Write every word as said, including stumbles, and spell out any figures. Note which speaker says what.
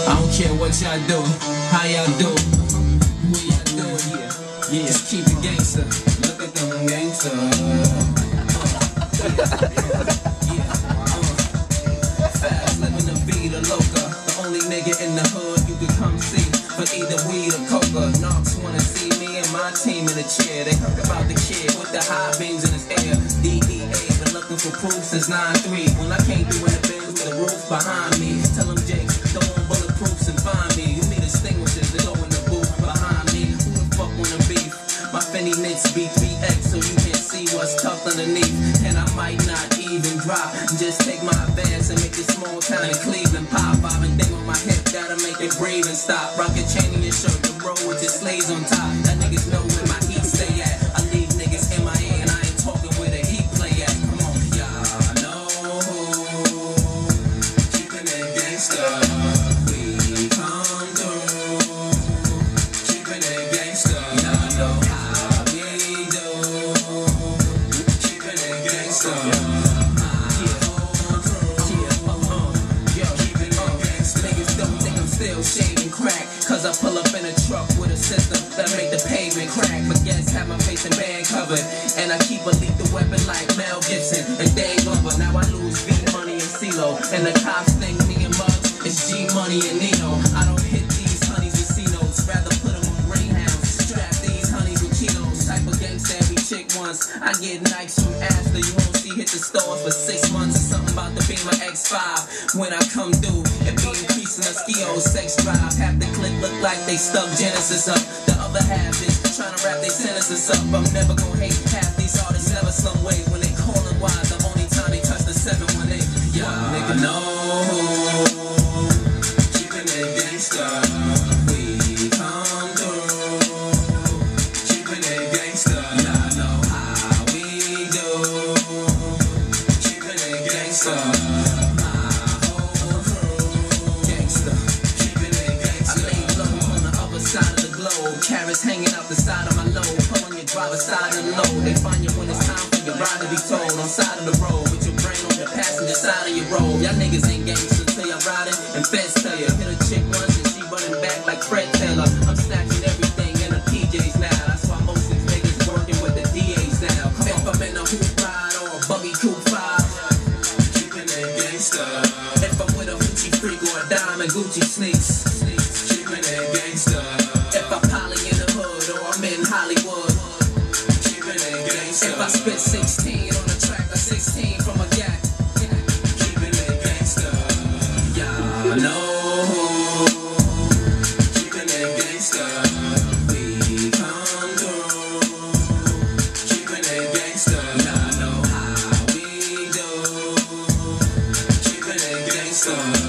Speaker 1: I don't care what y'all do, how y'all do, what y'all doing here. Yeah, just keep it gangsta. Look at them gangsta. Yeah, uh, fast living the vida loca. The only nigga in the hood you could come see for either weed or coca. Knocks wanna see me and my team in the chair. They heard about the kid with the high beams in his hair. D E A been looking for proof since nine three. When I came through in the Benz with the roof behind me. Tell them Jakes, throw on bulletproofs and find me. You need extinguishers to go in the booth behind me. Who the fuck wanna beef? My Fendi knits B three X so you can't see what's tucked underneath. And I might not even drop. Just take my advance and make this small town in Cleveland pop. I've been thing on my hip, gotta make it breathe and stop. Rock a chain in your shirt, the road with your slaves on top. That niggas know where my heat stay at. I leave niggas in my A and I ain't talking where the heat play at. Come on, y'all know. Keepin' it gangsta. We come through. Keepin' it gangsta. Y'all know how we do. Keepin' it gangsta. Still shaving crack, cause I pull up in a truck with a system that make the pavement crack. But guess have my face and band covered, and I keep a lethal weapon like Mel Gibson. And day over, now I lose V Money and CeeLo, and the cops think me and Muggs is G Money and Nino. I don't hit these honeys with C notes, rather put them on Greyhounds. Strap these honeys with kilos. Type of gangsta every chick once. I get nights from Astor, you won't see hit the stores for six months or something about to be my X five when I come through. It be increasing the skills, sex drive. Half the clip look like they stuck Genesis up. The other half is trying to wrap their sentences up. I'm never gonna hate half these artists ever some way. When they callin' wise, the only time they touch the seven one eight. Y'all nigga know. Keepin' it gangsta. We come through. Keepin' it gangsta. Y'all know how we do. Keepin' it gangsta. Carrots hanging out the side of my load. Pull on your driver's side of the load. They find you when it's time for your ride to be told. On side of the road with your brain on the passenger side of your road. Y'all niggas ain't gangsters till y'all riding and feds tell you. Hit a chick once and she running back like Fred Taylor. I'm snatching everything in the P Js now. That's why most of these niggas working with the D As now. Come if I'm in a hoop ride or a buggy coupe five, keepin' it gangsta. If I'm with a hoochie freak or a diamond Gucci sneaks, keepin' it gangsta. If I poly in the hood or I'm in Hollywood, keepin' it gangsta. If I spit sixteen on a track or sixteen from a gat, keepin' it gangsta. Y'all know. Keepin' it gangsta. We come through. Keepin' it gangsta. Y'all know how we do. Keepin' it gangsta.